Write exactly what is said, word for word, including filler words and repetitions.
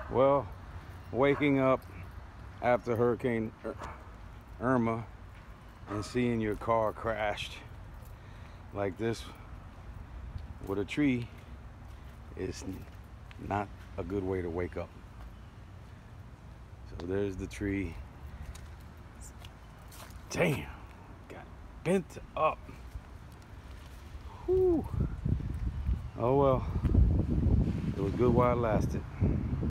Well, waking up after Hurricane Irma and seeing your car crashed like this with a tree is not a good way to wake up. So there's the tree. Damn, got bent up. Whew. Oh well, it was good while it lasted.